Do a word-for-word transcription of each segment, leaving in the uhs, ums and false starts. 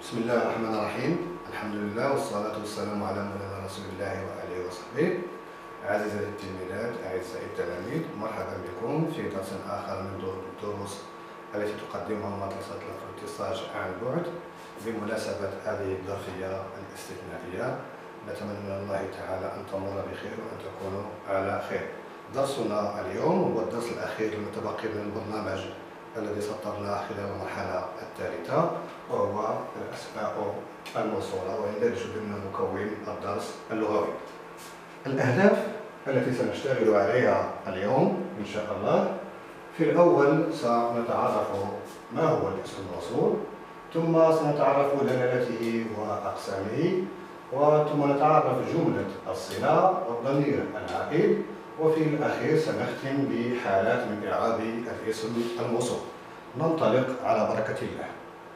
بسم الله الرحمن الرحيم. الحمد لله والصلاة والسلام على مولانا رسول الله وآله وصحبه. أعزائي التلميذات، أعزائي التلاميذ، مرحبا بكم في درس آخر من الدروس التي تقدمها مدرسة الافرنتساج عن بعد بمناسبة هذه الظرفية الاستثنائية. نتمنى من الله تعالى أن تمر بخير وأن تكونوا على خير. درسنا اليوم هو الدرس الأخير المتبقي من البرنامج الذي سطرناه خلال المرحلة الثالثة، وهو الأسماء الموصولة ويندرج ضمن مكون الدرس اللغوي. الأهداف التي سنشتغل عليها اليوم إن شاء الله: في الأول سنتعرف ما هو الاسم الموصول، ثم سنتعرف دلالته وأقسامه، وثم نتعرف جملة الصلة والضمير العائد، وفي الأخير سنختم بحالات من إعراب الاسم الموصول. ننطلق على بركة الله.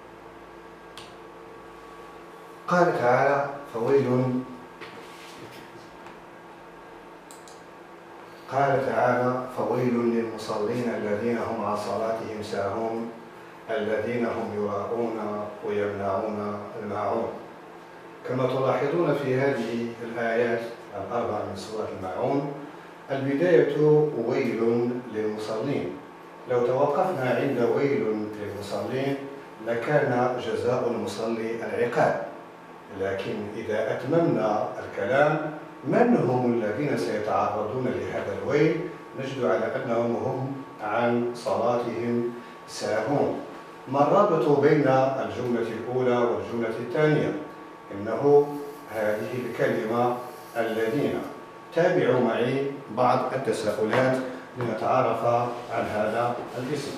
قال تعالى: فويل قال تعالى فويل للمصلين الذين هم عن صلاتهم ساهون الذين هم يراءون ويمنعون الماعون. كما تلاحظون في هذه الآيات الأربع من سورة الماعون، البداية ويل للمصلين. لو توقفنا عند ويل للمصلين لكان جزاء المصلي العقاب، لكن إذا أتممنا الكلام من هم الذين سيتعرضون لهذا الويل، نجد على أنهم هم عن صلاتهم ساهون. ما الرابط بين الجملة الأولى والجملة الثانية؟ إنه هذه الكلمة الذين. تابعوا معي بعض التساؤلات لنتعرف عن هذا الاسم.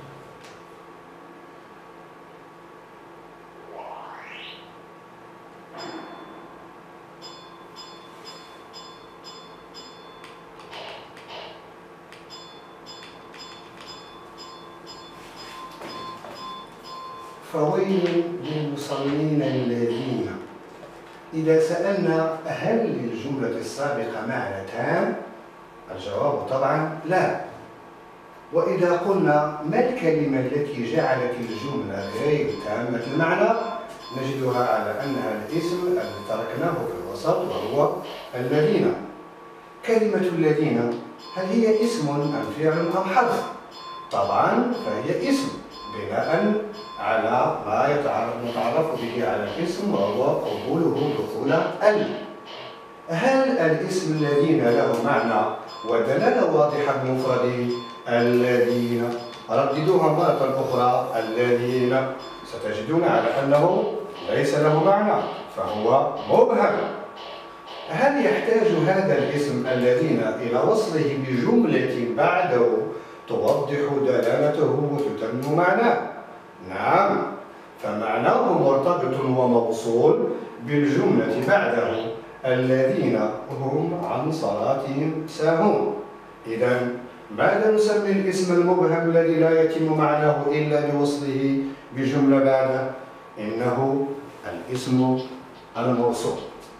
فويل للمصلين الذين. إذا سألنا هل للجملة السابقة معنى تام؟ الجواب طبعا لا. وإذا قلنا ما الكلمة التي جعلت الجملة غير تامة المعنى، نجدها على أنها الاسم الذي تركناه في الوسط وهو الذين. كلمة الذين هل هي اسم أم فعل أم حرف؟ طبعا فهي اسم بناء على ما يتعرف به على الاسم وهو قبوله دخول ال. هل الاسم الذين له معنى ودلالة واضحة بمفرده؟ الذين. رددوها مرة أخرى: الذين. ستجدون على أنه ليس له معنى فهو مبهم. هل يحتاج هذا الاسم الذين إلى وصله بجملة بعده توضح دلالته وتتم معناه؟ نعم، فمعناه مرتبط وموصول بالجملة بعده: الذين هم عن صلاتهم ساهون. إذا ماذا نسمي الاسم المبهم الذي لا يتم معناه إلا بوصله بجملة بعده؟ إنه الاسم الموصول.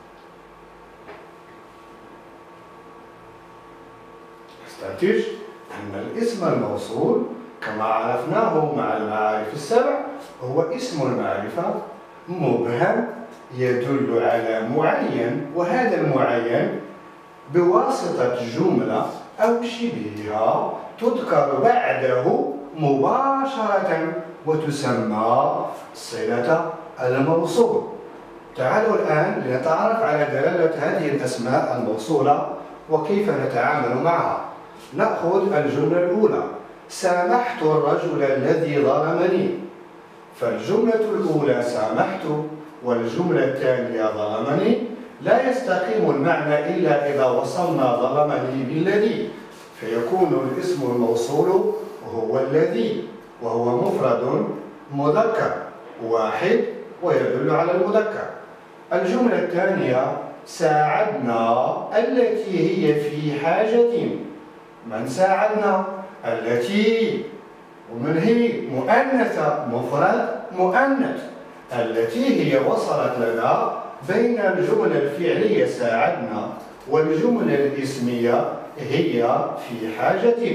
نستنتج أن الاسم الموصول كما عرفناه مع المعارف السبع هو اسم المعرفة مبهم يدل على معين، وهذا المعين بواسطة جملة أو شبهها تذكر بعده مباشرة وتسمى صلة الموصول. تعالوا الآن لنتعرف على دلالة هذه الأسماء الموصولة وكيف نتعامل معها. نأخذ الجملة الأولى: سامحت الرجل الذي ظلمني. فالجملة الأولى سامحت والجملة الثانية ظلمني لا يستقيم المعنى إلا إذا وصلنا ظلمني بالذي، فيكون الاسم الموصول هو الذي، وهو مفرد مذكر واحد ويدل على المذكر. الجملة الثانية: ساعدنا التي هي في حاجة. من ساعدنا؟ التي. ومن هي؟ مؤنثة، مفرد مؤنث. التي هي وصلت لنا بين الجملة الفعلية ساعدنا والجملة الاسمية هي في حاجة،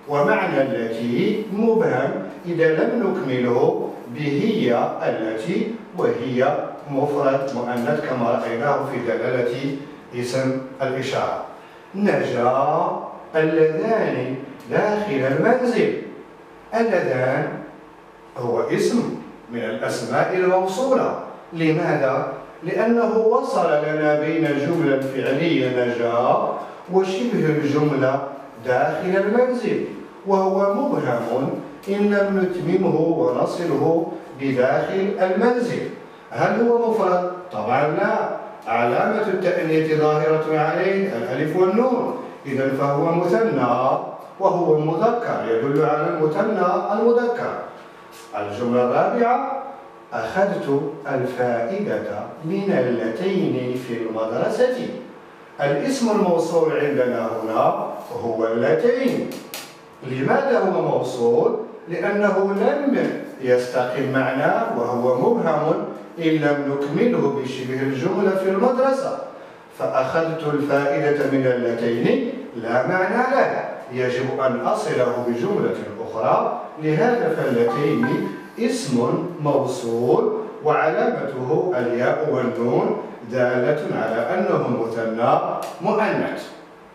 ومعنى التي مبهم إذا لم نكمله بهي التي، وهي مفرد مؤنث كما رأيناه في دلالة اسم الإشارة. نجا اللذان داخل المنزل. اللذان هو اسم من الأسماء الموصولة. لماذا؟ لأنه وصل لنا بين الجملة الفعلية نجا وشبه الجملة داخل المنزل، وهو مبهم إن لم نتممه ونصله بداخل المنزل. هل هو مفرد؟ طبعا لا، علامة التأنيث ظاهرة عليه الألف والنون، إذا فهو مثنى وهو مذكر يدل على المثنى المذكر. الجملة الرابعة: أخذت الفائدة من اللتين في المدرسة. الاسم الموصول عندنا هنا هو اللتين. لماذا هو موصول؟ لأنه لم يستقم معناه وهو مبهم إن لم نكمله بشبه الجملة في المدرسة. فأخذت الفائدة من اللتين لا معنى له، يجب أن أصله بجملة أخرى. لهذا فاللتين اسم موصول وعلامته الياء والنون دالة على أنه مثنى مؤنث.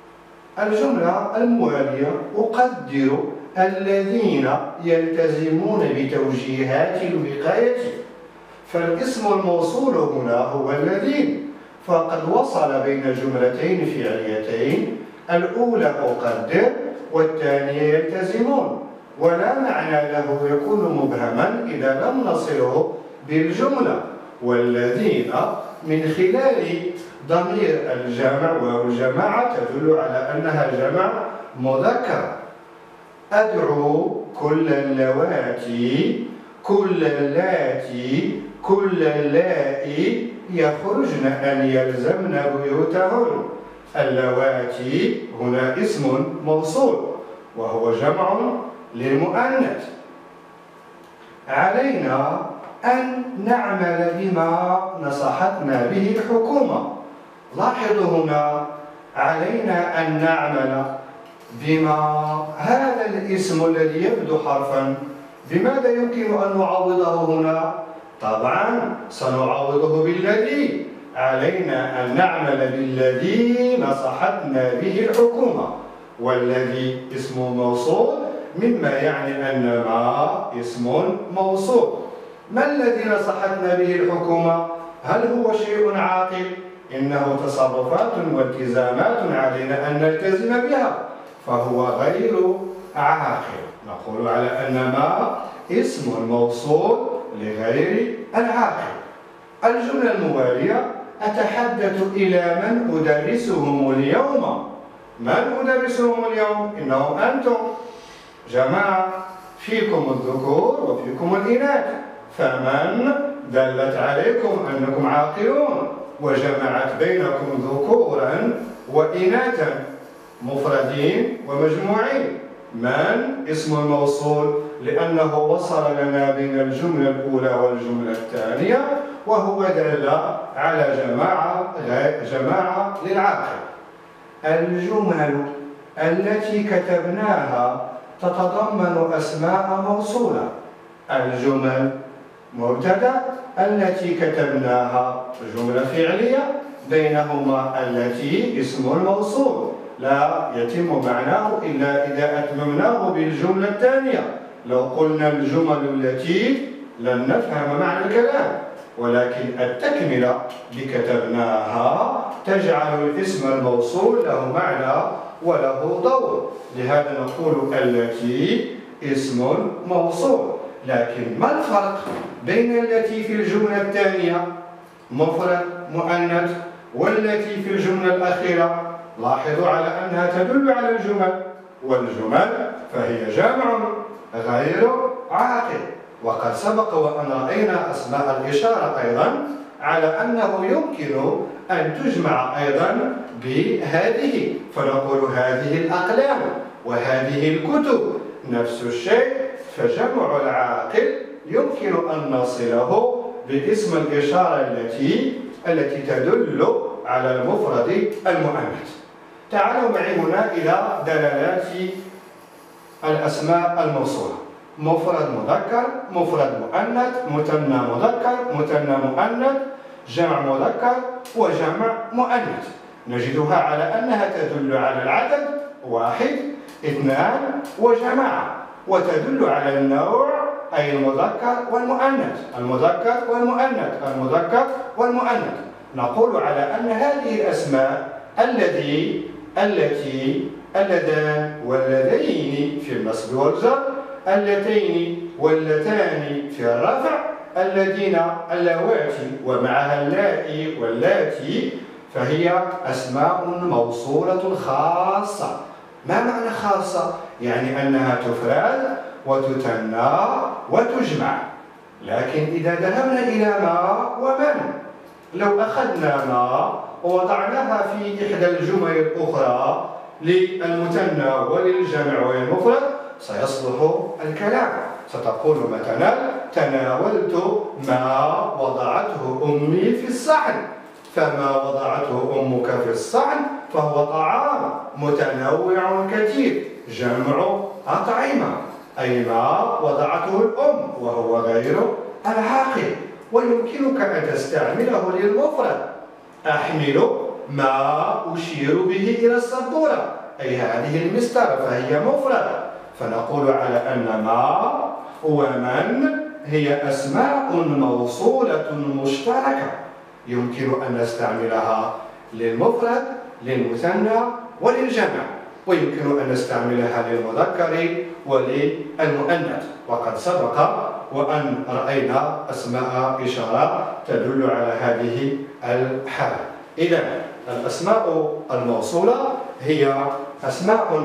الجملة الموالية: أقدر الذين يلتزمون بتوجيهات الوقاية. فالاسم الموصول هنا هو الذين، فقد وصل بين جملتين فعليتين، الأولى أقدر والثانية يلتزمون، ولا معنى له يكون مبهما إذا لم نصله بالجملة. والذين من خلال ضمير الجمع والجماعة تدل على أنها جمع مذكر. أدعو كل اللواتي، كل اللاتي، كل اللائي يخرجن أن يلزمن بيوتهن. اللواتي هنا اسم موصول وهو جمع للمؤنث. علينا أن نعمل بما نصحتنا به الحكومة. لاحظوا هنا علينا أن نعمل بما، هذا الاسم الذي يبدو حرفا بماذا يمكن أن نعوضه هنا؟ طبعا سنعوضه بالذي. علينا أن نعمل بالذي نصحتنا به الحكومة، والذي اسم موصول مما يعني أن ما اسم موصول. ما الذي نصحتنا به الحكومة؟ هل هو شيء عاقل؟ إنه تصرفات والتزامات علينا أن نلتزم بها، فهو غير عاقل. نقول على أن ما اسم موصول لغير العاقل. الجملة الموالية: أتحدث إلى من أدرسهم اليوم. من أدرسهم اليوم؟ إنهم أنتم جماعة، فيكم الذكور وفيكم الإناث، فمن دلت عليكم أنكم عاقلون وجمعت بينكم ذكورا وإناثا مفردين ومجموعين. من اسم الموصول لأنه وصل لنا بين الجملة الأولى والجملة الثانية، وهو دل على جماعة جماعة للعاقل. الجمل التي كتبناها تتضمن أسماء موصولة. الجمل مبتدأ، التي كتبناها جملة فعلية، بينهما التي اسم الموصول لا يتم معناه إلا إذا أتممناه بالجملة الثانية. لو قلنا الجمل التي لن نفهم معنى الكلام، ولكن التكملة بكتبناها تجعل الاسم الموصول له معنى وله دور. لهذا نقول التي اسم موصول. لكن ما الفرق بين التي في الجملة الثانية مفرد مؤنث والتي في الجملة الأخيرة؟ لاحظوا على أنها تدل على الجمل، والجمل فهي جمع غير عاقل. وقد سبق وأن رأينا أسماء الإشارة أيضا على أنه يمكن أن تجمع أيضا بهذه، فنقول هذه الأقلام وهذه الكتب نفس الشيء. فجمع العاقل يمكن أن نصله باسم الإشارة التي التي تدل على المفرد المؤنث. تعالوا معي هنا إلى دلالات الأسماء الموصولة: مفرد مذكر، مفرد مؤنث، مثنى مذكر، مثنى مؤنث، جمع مذكر وجمع مؤنث. نجدها على أنها تدل على العدد واحد، اثنان وجماعة، وتدل على النوع أي المذكر والمؤنث، المذكر والمؤنث، المذكر والمؤنث. نقول على أن هذه الأسماء الذي التي اللذان واللذين في النصب والجر، اللتين واللتان في الرفع، الذين اللواتي ومعها اللائي واللاتي، فهي أسماء موصولة خاصة. ما معنى خاصة؟ يعني أنها تفرد وتثنى وتجمع. لكن إذا ذهبنا إلى ما ومن، لو أخذنا ما ووضعناها في إحدى الجمل الأخرى للمثنى وللجمع وللمفرد سيصلح الكلام. ستقول مثلا: تناولت ما وضعته أمي في الصحن. فما وضعته أمك في الصحن فهو طعام متنوع كثير، جمع أطعمة، أي ما وضعته الأم وهو غير العاقل. ويمكنك أن تستعمله للمفرد: أحمل ما أشير به إلى السبورة، أي هذه المسطرة، فهي مفرد. فنقول على أن ما ومن هي أسماء موصولة مشتركة، يمكن أن نستعملها للمفرد، للمثنى وللجمع، ويمكن أن نستعملها للمذكر وللمؤنث. وقد سبق وأن رأينا أسماء إشارة تدل على هذه الحالة. إذن الأسماء الموصولة هي أسماء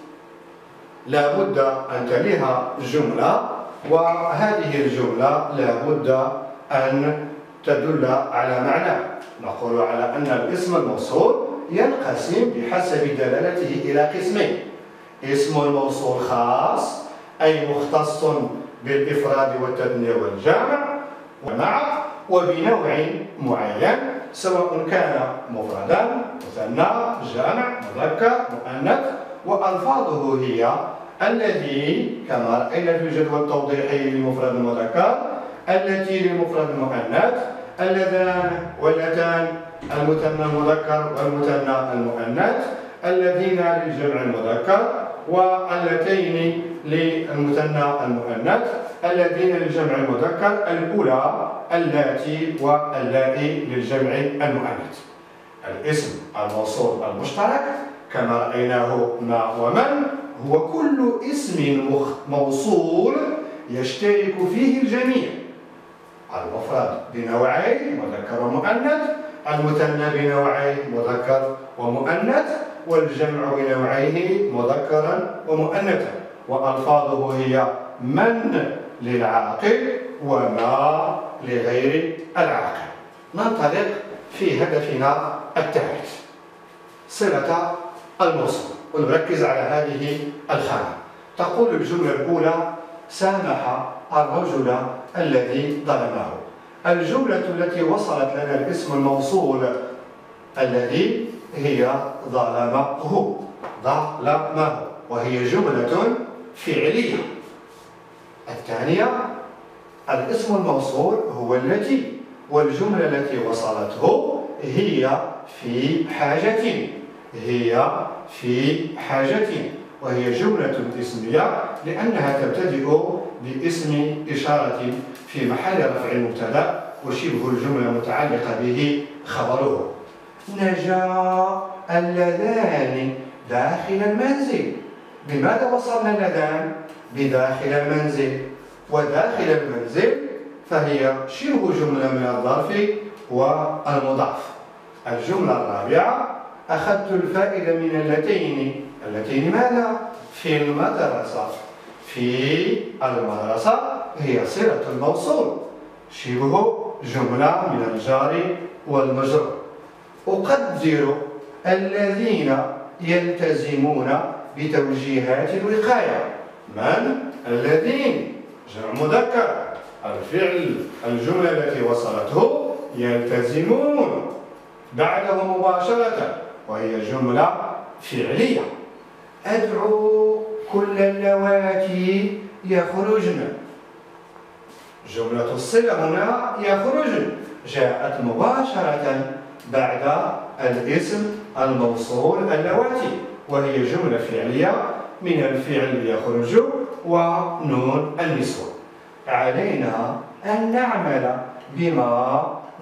لا بد أن تليها جملة، وهذه الجملة لا بد أن تدل على معنى. نقول على أن الاسم الموصول ينقسم بحسب دلالته إلى قسمين: اسم موصول خاص أي مختص بالإفراد والتثنية والجمع ومع وبنوع معين، سواء كان مفردا، مثنى، جمع، مذكر، مؤنث. وألفاظه هي الذي كما رأينا في الجدول التوضيحي للمفرد المذكر، التي للمفرد المؤنث، اللذان واللتان المثنى المذكر والمثنى المؤنث، الذين للجمع المذكر، واللتين للمثنى المؤنث، الذين للجمع المذكر، الأولى اللاتي واللائي للجمع المؤنث. الاسم الموصول المشترك كما رأيناه ما ومن هو كل اسم موصول يشترك فيه الجميع: المفرد بنوعين مذكر ومؤنث، المثنى بنوعين مذكر ومؤنث، والجمع بنوعيه مذكرا ومؤنثا. وألفاظه هي من للعاقل وما لغير العاقل. ننطلق في هدفنا الثالث: صلة الموصول، ونركز على هذه الخانة. تقول الجملة الأولى: سامح الرجل الذي ظلمه. الجملة التي وصلت لنا الاسم الموصول الذي هي ظلمه، ظلمه، وهي جملة فعلية. الثانية: الاسم الموصول هو التي، والجملة التي وصلته هي في حاجة، هي في حاجة، وهي جملة اسمية لأنها تبتدئ باسم إشارة في محل رفع المبتدأ وشبه الجملة متعلقة به خبره. نجا اللذان داخل المنزل. بماذا وصلنا اللذان؟ بداخل المنزل، وداخل المنزل فهي شبه جملة من الظرف والمضاف. الجملة الرابعة: أخذت الفائدة من اللتين. اللتين ماذا؟ في المدرسة. في المدرسة هي صلة الموصول، شبه جملة من الجار والمجرور. أقدر الذين يلتزمون بتوجيهات الوقاية. من؟ الذين، جمع مذكر. الفعل الجملة التي وصلته يلتزمون بعده مباشرة، وهي جملة فعلية. أدعو كل اللواتي يخرجن. جملة الصلة هنا يخرجن جاءت مباشرة بعد الاسم الموصول اللواتي، وهي جملة فعلية من الفعل يخرج ونون النسوة. علينا أن نعمل بما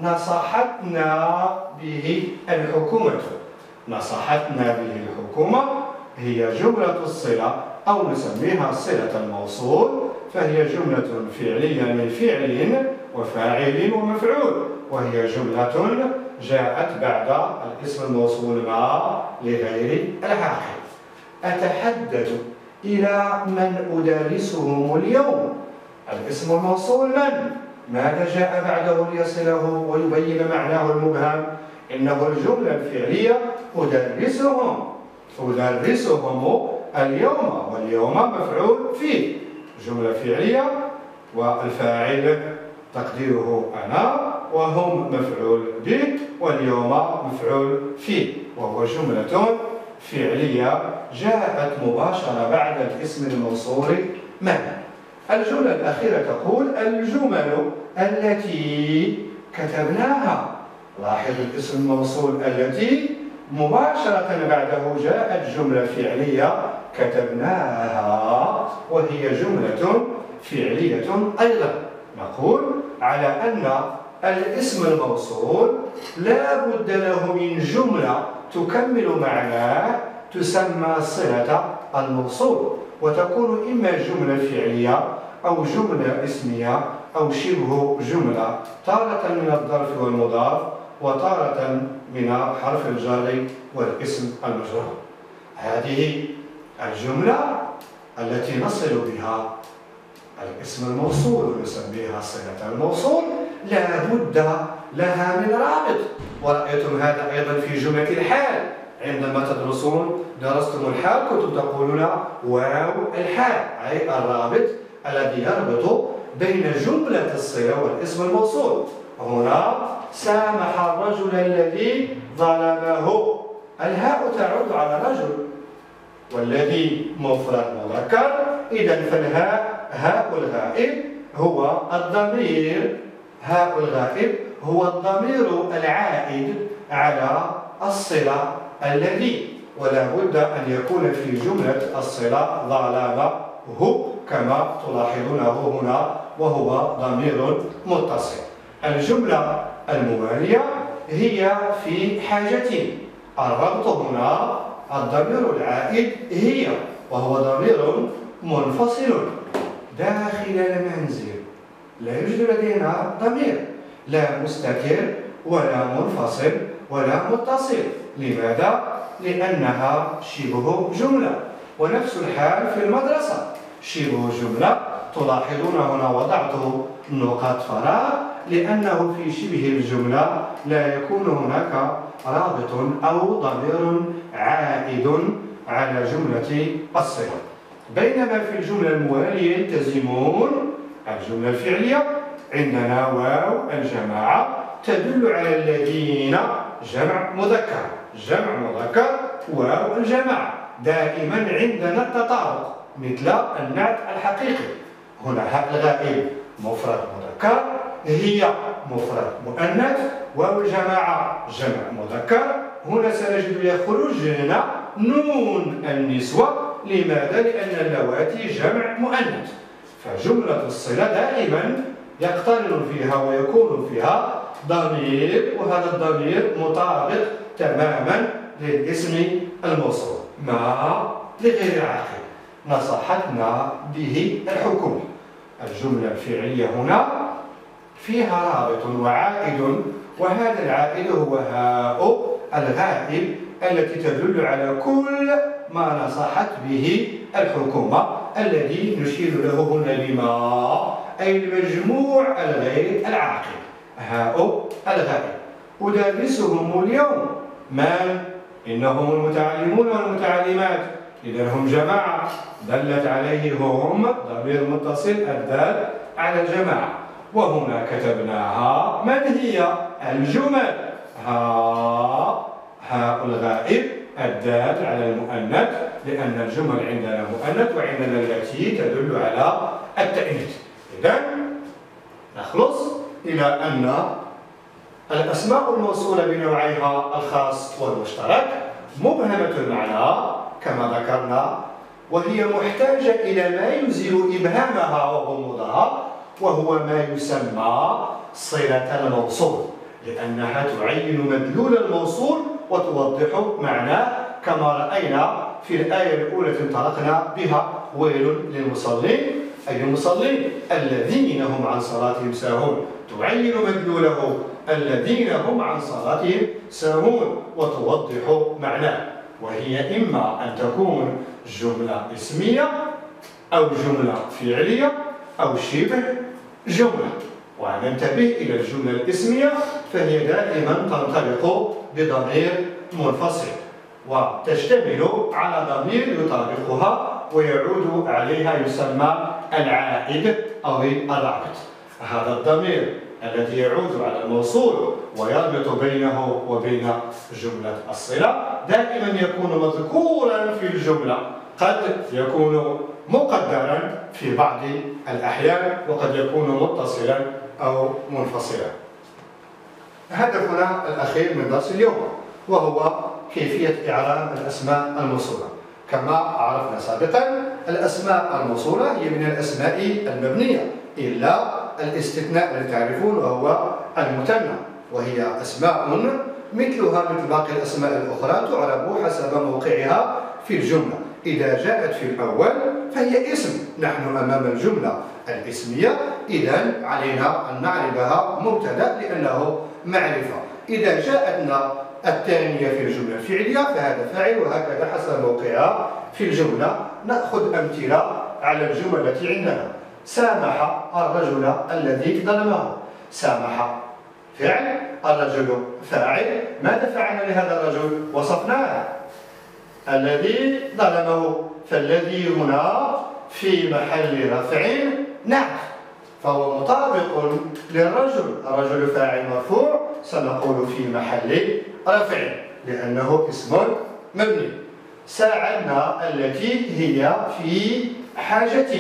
نصحتنا به الحكومة. نصحتنا به الحكومة هي جملة الصلة أو نسميها صلة الموصول، فهي جملة فعلية من فعل وفاعل ومفعول، وهي جملة جاءت بعد الاسم الموصول ما لغير العاقل. أتحدث إلى من أدرسهم اليوم. الاسم الموصول من؟ ماذا جاء بعده ليصله ويبين معناه المبهم؟ إنه الجملة الفعلية أدرسهم أدرسهم اليوم، واليوم مفعول فيه، جملة فعلية والفاعل تقديره أنا، وهم مفعول به، واليوم مفعول فيه، وهو جملة فعلية جاءت مباشرة بعد الاسم الموصول من. الجملة الأخيرة تقول الجمل التي كتبناها. لاحظ الاسم الموصول التي مباشرة بعده جاءت جملة فعلية كتبناها، وهي جملة فعلية أيضا. نقول على أن الاسم الموصول لا بد له من جملة تكمل معناه تسمى صلة الموصول، وتكون إما جملة فعلية أو جملة اسمية أو شبه جملة، تارة من الظرف والمضاف وتارة من حرف الجر والاسم المجرور. هذه الجملة التي نصل بها الاسم الموصول ونسميها صلة الموصول لا بد لها من رابط، ورأيتم هذا أيضا في جملة الحال. عندما تدرسون درستم الحال كنتم تقولون واو الحال، أي الرابط الذي يربط بين جملة الصلة والاسم الموصول. هنا سامح الرجل الذي ظلمه، الهاء تعود على رجل، والذي مفرد مذكر، إذا فالهاء هاء الغائب هو الضمير، هاء الغائب هو الضمير العائد على الصلة الذي، ولا بد أن يكون في جملة الصلة ظلامه كما تلاحظونه هنا، وهو ضمير متصل. الجملة الموالية هي في حاجتين. الربط هنا الضمير العائد هي، وهو ضمير منفصل داخل المنزل، لا يوجد لدينا ضمير لا مستتر ولا منفصل ولا متصل. لماذا؟ لأنها شبه جملة. ونفس الحال في المدرسة شبه جملة. تلاحظون هنا وضعت نقاط فراغ لأنه في شبه الجملة لا يكون هناك رابط أو ضمير عائد على جملة الصلة. بينما في الجملة الموالية يلتزمون الجملة الفعلية عندنا واو الجماعة تدل على الذين، جمع مذكر، جمع مذكر واو الجماعة. دائما عندنا التطابق مثل النعت الحقيقي. هنا هاء الغائب مفرد مذكر، هي مفرد مؤنث، واو الجماعة جمع مذكر. هنا سنجد يخرجن نون النسوة. لماذا؟ لأن اللواتي جمع مؤنث. فجملة الصلة دائما يقترن فيها ويكون فيها ضمير، وهذا الضمير مطابق تماما للاسم الموصول ما لغير عاقل. نصحتنا به الحكومة. الجملة الفعلية هنا فيها رابط وعائد، وهذا العائد هو هاء الغائب التي تدل على كل ما نصحت به الحكومة، الذي نشير له هنا لما، أي المجموع الغير العاقل، هاء الغائب. أدرسهم اليوم من؟ إنهم المتعلمون والمتعلمات، إذا هم جماعة دلت عليه هم ضمير متصل الدال على الجماعة. وهنا كتبناها من هي؟ الجمل. ها هاء الغائب الدال على المؤنث، لأن الجمل عندنا مؤنث وعندنا التي تدل على التأنيث. إذن نخلص إلى أن الأسماء الموصولة بنوعيها الخاص والمشترك مبهمة المعنى كما ذكرنا، وهي محتاجة إلى ما يزيل إبهامها وهو مظهر، وهو ما يسمى صلة الموصول، لأنها تعين مدلول الموصول وتوضح معناه كما رأينا في الآية الأولى انطلقنا بها: ويل للمصلين، أي المصلين الذين هم عن صلاتهم ساهون، تعين مدلوله الذين هم عن صلاتهم ساهون وتوضح معناه، وهي إما أن تكون جملة اسمية أو جملة فعلية أو شبه جملة. وننتبه إلى الجملة الاسمية فهي دائما تنطلق بضمير منفصل وتشتمل على ضمير يطابقها ويعود عليها يسمى العائد أو الرابط. هذا الضمير الذي يعود على الموصول ويربط بينه وبين جملة الصلة دائما يكون مذكورا في الجملة، قد يكون مقدرا في بعض الأحيان وقد يكون متصلا أو منفصلا. هدفنا الأخير من درس اليوم وهو كيفية إعراب الأسماء الموصولة. كما عرفنا سابقا الأسماء الموصولة هي من الأسماء المبنية إلا الاستثناء الذي تعرفون وهو المثنى، وهي أسماء مثلها مثل باقي الأسماء الأخرى تعرب حسب موقعها في الجملة. إذا جاءت في الأول فهي اسم، نحن أمام الجملة الاسمية، إذن علينا أن نعربها مبتدأ لأنه معرفة. إذا جاءتنا الثانية في الجملة الفعلية فهذا فاعل، وهكذا حسب موقعها في الجملة. نأخذ أمثلة على الجمل التي عندنا: سامح الرجل الذي ظلمه. سامح فعل، الرجل فاعل. ماذا فعلنا لهذا الرجل؟ وصفناه. الذي ظلمه، فالذي هنا في محل رفع نعت، فهو مطابق للرجل. الرجل فاعل مرفوع، سنقول في محل رفع لأنه اسم مبني. ساعدنا التي هي في حاجة،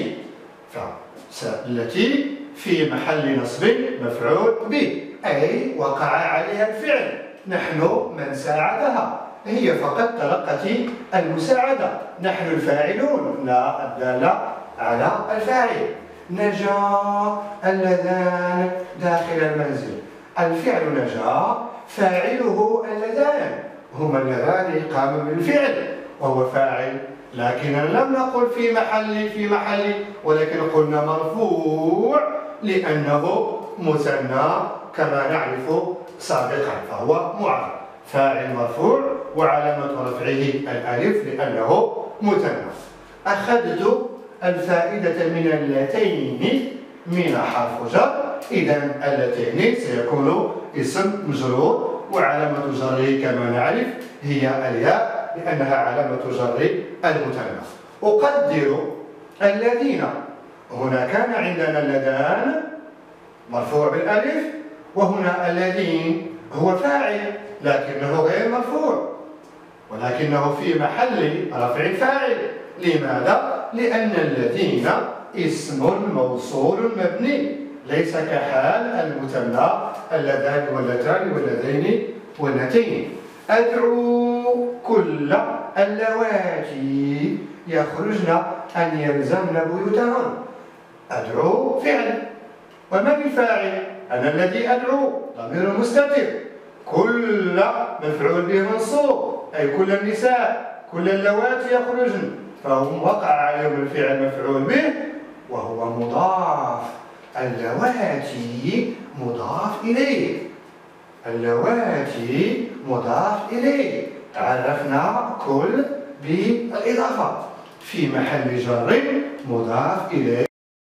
التي في محل نصب مفعول به، أي وقع عليها الفعل، نحن من ساعدها، هي فقط تلقت المساعدة، نحن الفاعلون لا الدالة على الفاعل. نجا اللذان داخل المنزل. الفعل نجا فاعله اللذان، هما اللذان قاموا بالفعل وهو فاعل، لكن لم نقل في محل في محل ولكن قلنا مرفوع لأنه مثنى كما نعرف سابقا، فهو معرب، فاعل مرفوع وعلامة رفعه الألف لأنه مثنى. أخذت الفائدة من اللتين من حرف جر، إذن اللتين سيكون اسم مجرور وعلامة جره كما نعرف هي الياء لأنها علامة جر المثنى. أقدر الذين، هنا كان عندنا اللذان مرفوع بالألف، وهنا الذين هو فاعل لكنه غير مرفوع ولكنه في محل رفع فاعل. لماذا؟ لأن الذين اسم موصول مبني ليس كحال المثنى اللذان واللتان واللذين واللتين. أدعو كل اللواتي يخرجن أن يلزمن بيوتهن. أدعو فعل، ومن الفاعل؟ أنا الذي أدعو، ضمير مستتر. كل مفعول به منصوب، أي كل النساء، كل اللواتي يخرجن، فهم وقع عليهم الفعل مفعول به وهو مضاف. اللواتي مضاف إليه، اللواتي مضاف إليه. عرفنا كل بالإضافة، في محل جر مضاف إليه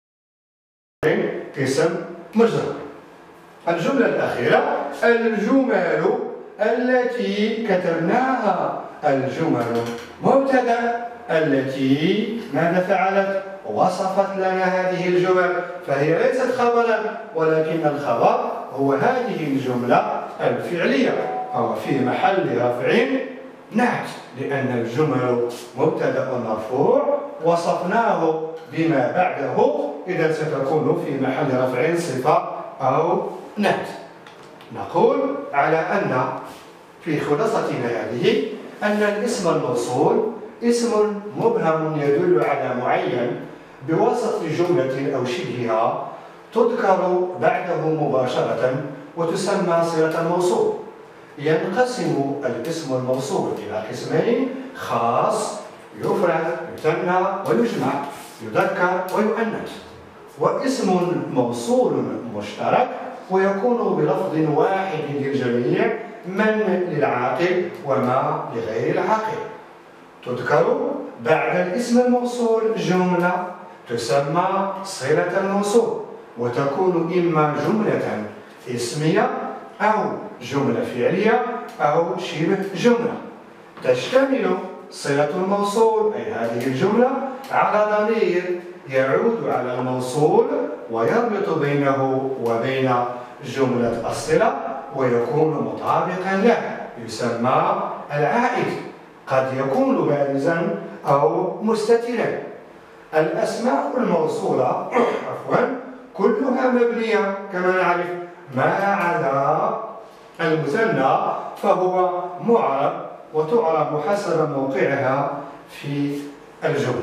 اسم مجرور. الجملة الأخيرة الجمل التي كتبناها. الجمل مبتدأ، التي ماذا فعلت؟ وصفت لنا هذه الجمل، فهي ليست خبرا ولكن الخبر هو هذه الجملة الفعلية، فهو في محل رفع نعت، لأن الجمل مبتدأ مرفوع وصفناه بما بعده، إذا ستكون في محل رفع صفة أو نعت. نقول على أن في خلاصتنا هذه أن الاسم الموصول اسم مبهم يدل على معين بواسطة جملة أو شبهها تذكر بعده مباشرة وتسمى صلة الموصول. ينقسم الاسم الموصول إلى قسمين: خاص يفرد يثنى ويجمع، يذكر ويؤنث، واسم موصول مشترك ويكون بلفظ واحد للجميع، من للعاقل وما لغير العاقل. تذكر بعد الاسم الموصول جملة تسمى صلة الموصول، وتكون إما جملة اسمية أو جملة فعلية أو شبه جملة. تشتمل صلة الموصول أي هذه الجملة على ضمير يعود على الموصول ويربط بينه وبين جملة الصلة ويكون مطابقا له، يسمى العائد، قد يكون بارزا أو مستترا. الأسماء الموصولة عفوا كلها مبنية كما نعرف، ما عدا المثنى فهو معرب وتعرب حسب موقعها في الجملة.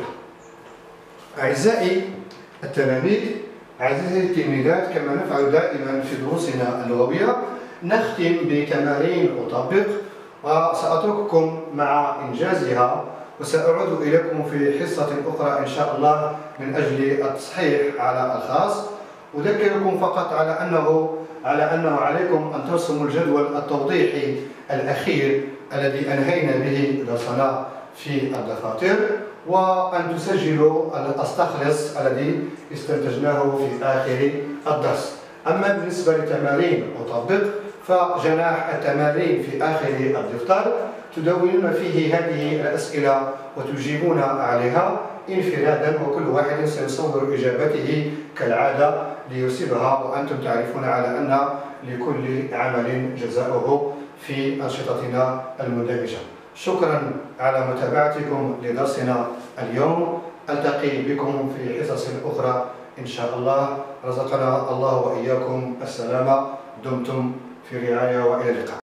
أعزائي التلاميذ، أعزائي التلميذات، كما نفعل دائما في دروسنا اللغوية نختم بتمارين أطبق، وسأترككم مع إنجازها، وسأعود إليكم في حصة أخرى إن شاء الله من أجل التصحيح على الخاص. أذكركم فقط على أنه على أنه عليكم أن ترسموا الجدول التوضيحي الأخير الذي أنهينا به درسنا في الدفاتر، وأن تسجلوا الأستخلص الذي استنتجناه في آخر الدرس. أما بالنسبة لتمارين أطبق فجناح التمارين في آخر الدفتر تدونون فيه هذه الأسئلة وتجيبون عليها انفرادا، وكل واحد سيصور إجابته كالعادة ليصيبها، وأنتم تعرفون على أن لكل عمل جزاؤه في أنشطتنا المندمجة. شكرا على متابعتكم لدرسنا اليوم، ألتقي بكم في حصص أخرى إن شاء الله. رزقنا الله وإياكم السلامة، دمتم في رعاية وإلى اللقاء.